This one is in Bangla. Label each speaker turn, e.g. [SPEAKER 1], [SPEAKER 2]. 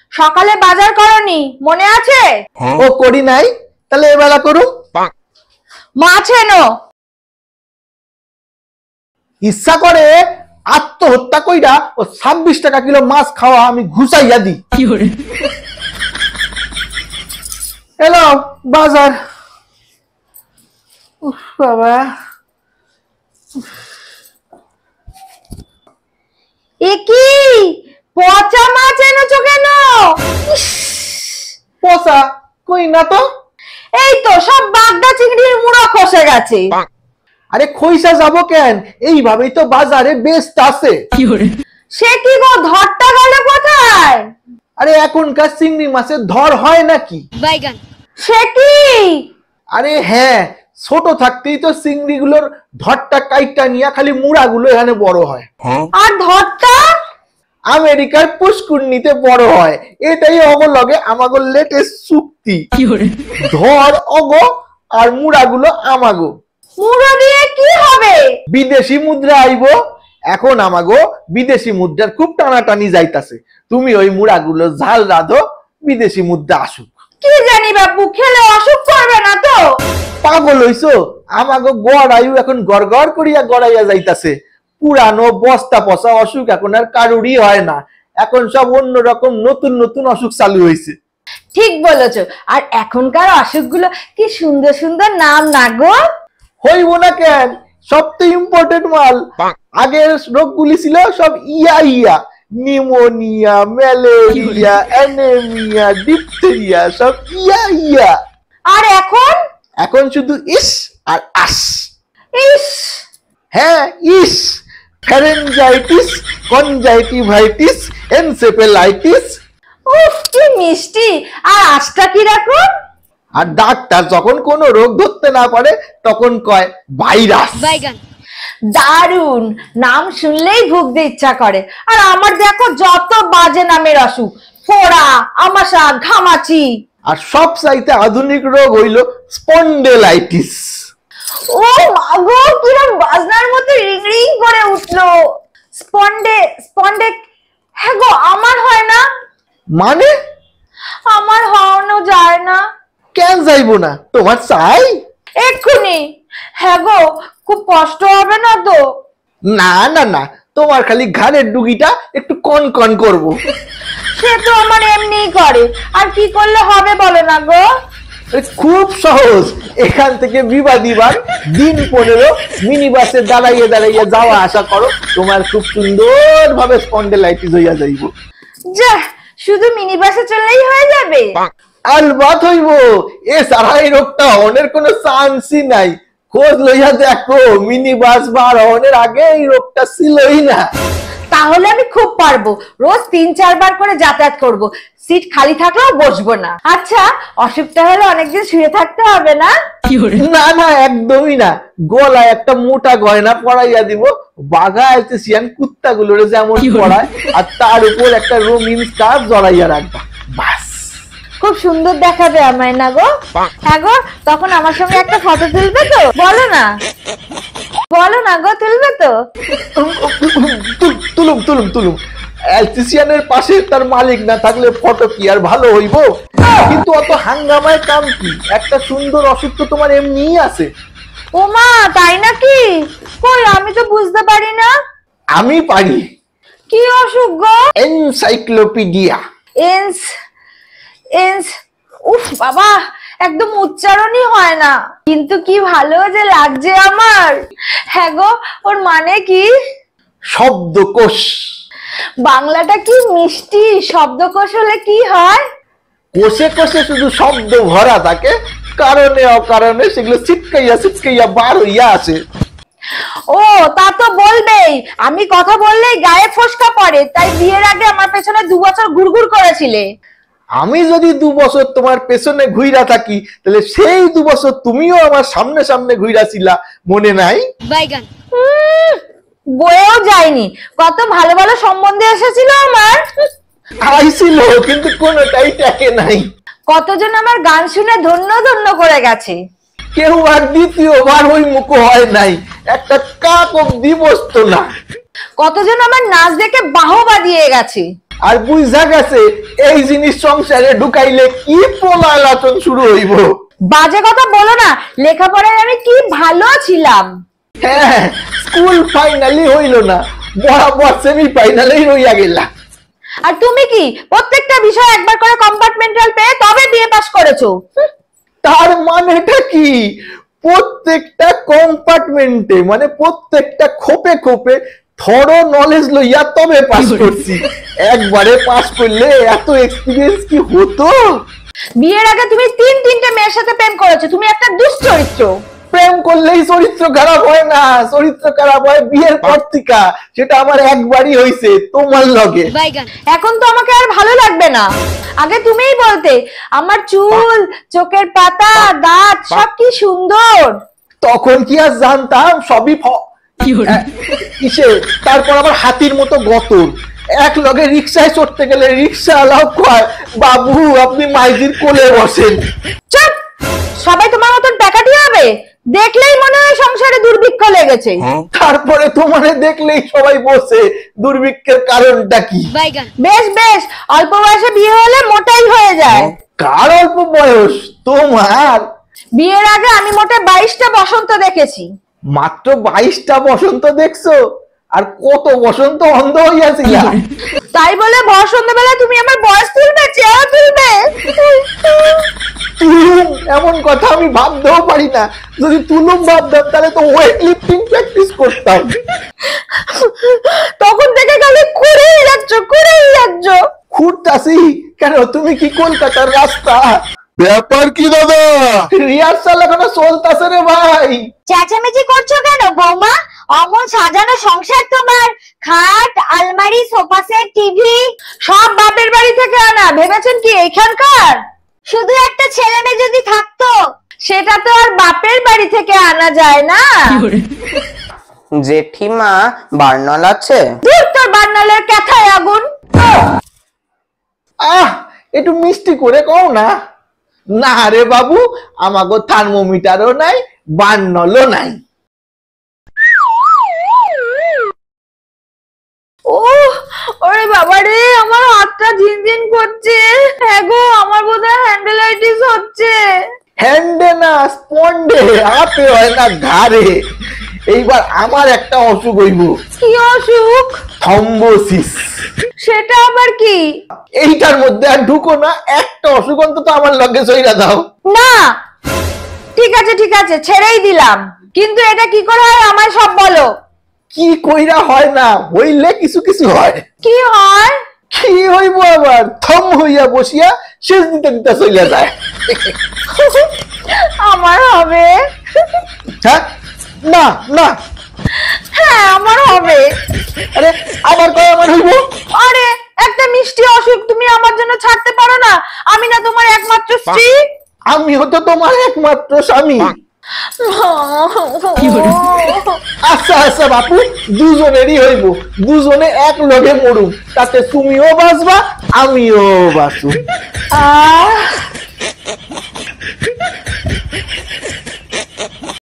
[SPEAKER 1] সকালে বাজার করনি মনে আছে?
[SPEAKER 2] ও করি নাই, তাহলে এবেলা করুম।
[SPEAKER 1] মাছ এনো।
[SPEAKER 2] ইচ্ছা করে আত্মহত্যা কইরা ও 26 টাকা কিলো মাছ খাওয়া আমি ঘুষাইয়া দিই। এলো বাজার। উফ বাবা,
[SPEAKER 1] এ কি পচা মাছ এনেছো কেন?
[SPEAKER 2] পচা কই না তো।
[SPEAKER 1] এই তো সব বাগদা চিংড়ির মুড়া খসে গেছে।
[SPEAKER 2] আরে খইসা যাব কেন, এইভাবেই তো বাজারে বেস্ট আছে।
[SPEAKER 1] সে কি গো, ধরটা গেল কোথায়?
[SPEAKER 2] আরে এখনকার চিংড়ি মাছের ধর হয় নাকি?
[SPEAKER 1] সে কি?
[SPEAKER 2] আরে হ্যাঁ, ছোট থাকতেই তো চিংড়ি গুলোর ধরটা কাইটা নিয়ে খালি মুড়াগুলো এখানে বড় হয়।
[SPEAKER 1] আর ধরটা
[SPEAKER 2] আমেরিকার পুষ্কুন্নিতে বড় হয়। এটাই অগলগে আমাগো লেটেস্ট চুক্তি। ধর অগো আর মুড়াগুলো আমাগো।
[SPEAKER 1] মুড়া দিয়ে কি হবে?
[SPEAKER 2] বিদেশি মুদ্রা আইবো। এখন আমাগো বিদেশি মুদ্রার খুব টানাটানি যাইতাছে। তুমি ওই মুড়াগুলো ঝাল রাধো, বিদেশি মুদ্রা আসুক।
[SPEAKER 1] কি জানি বাপু, খেলে অসুখ করবে না তো?
[SPEAKER 2] পাগল হইছো? আমাগো গড়াইও এখন গড়গড় করিয়া গড়াইয়া যাইতাছে। পুরানো বস্তা পচা অসুখ এখন আর কারুরই হয় না। এখন সব অন্যরকম নতুন নতুন অসুখ চালু হয়েছে।
[SPEAKER 1] ঠিক বলেছো। আর এখনকার অসুখগুলো কি সুন্দর সুন্দর নাম না গো?
[SPEAKER 2] হইব না কেন, সব তো ইম্পোর্টেড মাল। আগের রোগগুলি ছিল সব ইয়া ইয়া, নিউমোনিয়া, ম্যালেরিয়া, অ্যানেমিয়া, ডিপথেরিয়া, সব ইয়া ইয়া।
[SPEAKER 1] আর এখন
[SPEAKER 2] এখন শুধু ইস আর আস।
[SPEAKER 1] ইস,
[SPEAKER 2] হ্যাঁ ইস, ফ্যারেঞ্জাইটিস, কনজাইটিভাইটিস, এনসেফেলাইটিস।
[SPEAKER 1] উফ কি মিষ্টি। আর আজটা কি রাখো?
[SPEAKER 2] আর ডাক্তার যখন কোনো রোগ ধরতে না পারে তখন কয় ভাইরাস।
[SPEAKER 1] দারুন, নাম শুনলেই ভুগতে ইচ্ছা করে। আর আমার দেখো যত বাজে নামের অসুখ, ফোড়া, আমাশা, ঘামাচি।
[SPEAKER 2] আর সব চাইতে আধুনিক রোগ হইল স্পন্ডেলাইটিস।
[SPEAKER 1] ও মাগো, কিরম বাজনার মতো রিং রিং করে উঠলো। স্পন্ডে স্পন্ডে হ্যাঁ গো, আমার হয় না।
[SPEAKER 2] মানে?
[SPEAKER 1] আমার হওয়ানো যায় না।
[SPEAKER 2] কেন যাইবো না, তোমার চাই?
[SPEAKER 1] এক্ষুনি। হ্যাঁ গো, খুব কষ্ট হবে না তো?
[SPEAKER 2] না না না, তোমার খালি ঘাড়ের ডুগিটা একটু কন কন করবো।
[SPEAKER 1] সে তো আমার এমনিই করে। আর কি করলে হবে বলো না গো?
[SPEAKER 2] খুব সহজ। এখান থেকে বিবাদিবার দিন 15 মিনি বাসে দাঁড়াইয়ে দাঁড়াইয়ে যাওয়া আসা করো, তোমার খুব সুন্দর ভাবে স্পন্ডেলাইটিস হইয়া যাইব।
[SPEAKER 1] যা, শুধু মিনি বাসে চললেই হয়ে যাবে?
[SPEAKER 2] আলবাত হইব। এছাড়া এই রোগটা অনের কোনো চান্সই নাই। খোঁজ লইয়া দেখো, মিনি বাস বার হওয়ার আগে এই রোগটা ছিলই না।
[SPEAKER 1] তাহলে আমি খুব পারবো। রোজ 3-4 বার করে যাতায়াত করব। সিট খালি থাকলেও বসবো না। আচ্ছা, অসুখটা হলে অনেকদিন শুয়ে থাকতে হবে না?
[SPEAKER 2] না না, একদমই না। গলায় একটা মোটা গয়না পরাইয়া দিব, বাঘা আইতেছিয়ান কুত্তা গুলোরে যেমন পরায়, আর তার উপর একটা রঙিন স্কার্ফ জড়াইয়া রাখবা, বাস।
[SPEAKER 1] খুব সুন্দর দেখাবে আমায় না গো? হ্যাঁ গো, তখন আমার সঙ্গে একটা ফটো তুলবে তো? বলো না, বলো না গো, তুলবে তো?
[SPEAKER 2] তুলুম তুলুম তুলুম। অ্যালসিসিয়ানের পাশে তার মালিক না থাকলে ফটো কি আর ভালো হইব? কিন্তু অত হাঙ্গামায় কাম কি? একটা সুন্দর অসুখ তো তোমার এমনিই আছে।
[SPEAKER 1] ওমা, তাই নাকি? কই, আমি তো বুঝতে পারি না।
[SPEAKER 2] আমি পারি।
[SPEAKER 1] কি অসুখ গো?
[SPEAKER 2] এনসাইক্লোপিডিয়া।
[SPEAKER 1] এন্স এন্স উফ বাবা, একদম উচ্চারণই হয় না। কিন্তু কি ভালো যে লাগছে আমার। হ্যাঁ গো, ওর মানে কি?
[SPEAKER 2] শব্দকোষ।
[SPEAKER 1] বাংলাটা কি মিষ্টি। শব্দকোষ হলে কি হয়?
[SPEAKER 2] কোষে কোষে শুধু শব্দ ভরা থাকে, কারণে অকারণে সেগুলো ছিটকাইয়া ছিটকাইয়া বার হইয়া আসে।
[SPEAKER 1] ও, তা তো বলবেই। আমি কথা বললেই গায়ে ফোসকা পড়ে। তাই বিয়ের আগে আমার পেছনে 2 বছর ঘুরঘুর করেছিলে।
[SPEAKER 2] আমি যদি 2 বছর তোমার পেছনে ঘুইরা থাকি, তাহলে সেই 2 বছর তুমিও আমার সামনে সামনে ঘুইরাছিলা, মনে নাই?
[SPEAKER 1] বয়েও যায়নি। কত ভালো ভালো সম্বন্ধে এসেছিল আমার।
[SPEAKER 2] আইছিল, কিন্তু কোনোটাই টেকে নাই।
[SPEAKER 1] কতজন আমার গান শুনে ধন্য ধন্য করে গেছে।
[SPEAKER 2] কেউ আর দ্বিতীয়বার ওই মুখ হয় নাই, একটা কাক অব্দি বসতো না।
[SPEAKER 1] কতজন আমার নাচ দেখে বাহবা দিয়ে গেছে।
[SPEAKER 2] আর বুঝা গেছে এই জিনিস সংসারে ঢুকাইলে কি পলায়ন শুরু হইব।
[SPEAKER 1] বাজে কথা বলো না, লেখাপড়ায় আমি কি ভালো ছিলাম।
[SPEAKER 2] হ্যাঁ, স্কুল ফাইনালি হইল না, বরাবর সেমি ফাইনালেই রইয়া গেলা।
[SPEAKER 1] আর তুমি কি প্রত্যেকটা বিষয় একবার করে কম্পার্টমেন্টাল পেয়ে তবে বিএ পাস করেছো?
[SPEAKER 2] তার মানেটা কি? প্রত্যেকটা কম্পার্টমেন্টে মানে প্রত্যেকটা খোপে খোপে থরো নলেজ লইয়া তবে পাস করছি। একবারে পাস করলে এত এক্সপিরিয়েন্স কি হতো?
[SPEAKER 1] বিয়ের আগে তুমি তিনটে মেয়ের সাথে প্রেম করেছো, তুমি একটা দুশ্চরিত্র।
[SPEAKER 2] প্রেম করলেই চরিত্র খারাপ হয় না, চরিত্র খারাপ হয় বিয়ের পর থেকে। সেটা আমার একবারই হইছে, তোমার লগে।
[SPEAKER 1] এখন তো আমাকে আর ভালো লাগবে না। আগে তুমিই বলতে আমার চুল, চোখের পাতা, দাঁত সব কি সুন্দর।
[SPEAKER 2] তখন কি আর জানতাম সবই ইসে। তারপর আবার হাতির মতো গতর। এক লগে রিক্সায় চড়তে গেলে রিক্সা আলাও কয়, বাবু আপনি মাইজির কোলে বসেন।
[SPEAKER 1] চুপ! সবাই তোমার মতন টাকা দিয়ে হবে? দেখলেই মনে হয় সংসারে দুর্ভিক্ষ লেগেছে।
[SPEAKER 2] তারপরে তোমারে দেখলেই সবাই বসে, দুর্ভিক্ষের কারণটা কি?
[SPEAKER 1] বেশ বেশ, অল্প বয়সে বিয়ে হলে মোটাই হয়ে যায়।
[SPEAKER 2] কার অল্প বয়স? তোমার।
[SPEAKER 1] বিয়ের আগে আমি মোটে 22টা বসন্ত দেখেছি।
[SPEAKER 2] মাত্র 22টা বসন্ত দেখছো? আর কত বসন্ত অন্ধ হইয়াছিল।
[SPEAKER 1] তাই বলে বসন্ত বেলা তুমি আমার বয়স তুলবে, চেহারা তুলবে?
[SPEAKER 2] তুলুম এমন কথা আমি ভাবতেও পারি না। যদি তুলুম ভাবতাম তাহলে তো ওয়েট লিফটিং প্র্যাকটিস করতাম।
[SPEAKER 1] তখন থেকে খালি করেই যাচ্ছ।
[SPEAKER 2] ঘুরতাছি কেন? তুমি কি কলকাতার রাস্তা?
[SPEAKER 3] ব্যাপার কি দাদা?
[SPEAKER 2] রিহার্সাল এখনো চলতেছে রে ভাই।
[SPEAKER 1] চেঁচামেচি করছো কেন বৌমা? অমন সাজানো সংসার তোমার, খাট, আলমারি, সোফা সেট, টিভি সব বাপের বাড়ি থেকে আনা। ভেবেছেন কি এখানকার? শুধু একটা ছেলে মেয়ে যদি থাকতো, সেটা তো আর বাপের বাড়ি থেকে আনা যায় না।
[SPEAKER 4] জেঠিমা বার্নল আছে?
[SPEAKER 1] দূর তোর বার্নালের ক্যাথায় আগুন।
[SPEAKER 2] একটু মিষ্টি করে কও না। না রে বাবু, আমাগো থার্মোমিটারও নাই, বার্নলও নাই।
[SPEAKER 1] ওরে বাবা রে, আমার হাতটা ঝিনঝিন করছে। হ্যাঁ গো, আমার বোধহয় হ্যান্ডেলাইটিস হচ্ছে।
[SPEAKER 2] হ্যান্ডে না, স্পন্ডে। হাতে হয় না, ঘাড়ে। এইবার আমার একটা অসুখ হইব।
[SPEAKER 1] কি অসুখ?
[SPEAKER 2] থ্রম্বোসিস।
[SPEAKER 1] সেটা আবার কি?
[SPEAKER 2] এইটার মধ্যে আর ঢুকো না। একটা অসুখ অন্তত আমার লগে সইরা দাও।
[SPEAKER 1] না, ঠিক আছে, ছেড়েই দিলাম। কিন্তু এটা কি করে হয় আমায় সব বলো।
[SPEAKER 2] কি কইরা হয় না, হইলে কিছু কিছু হয়।
[SPEAKER 1] কি হয়?
[SPEAKER 2] কি হইব আবার? থম হইয়া বসিয়া শেষ দিতে দিতে চইলা যায়।
[SPEAKER 1] আমার হবে?
[SPEAKER 2] হ্যাঁ, না না।
[SPEAKER 1] হ্যাঁ, আমার হবে।
[SPEAKER 2] আরে আবার কয় আমার হইব?
[SPEAKER 1] আরে একটা মিষ্টি অসুখ তুমি আমার জন্য ছাড়তে পারো না? আমি না তোমার একমাত্র স্ত্রী?
[SPEAKER 2] আমি হতো তোমার একমাত্র স্বামী। আচ্ছা আচ্ছা বাপু, দুজনেরই হইব। দুজনে এক লগে মরুম, তাতে তুমিও বাঁচবা আমিও বাঁচব।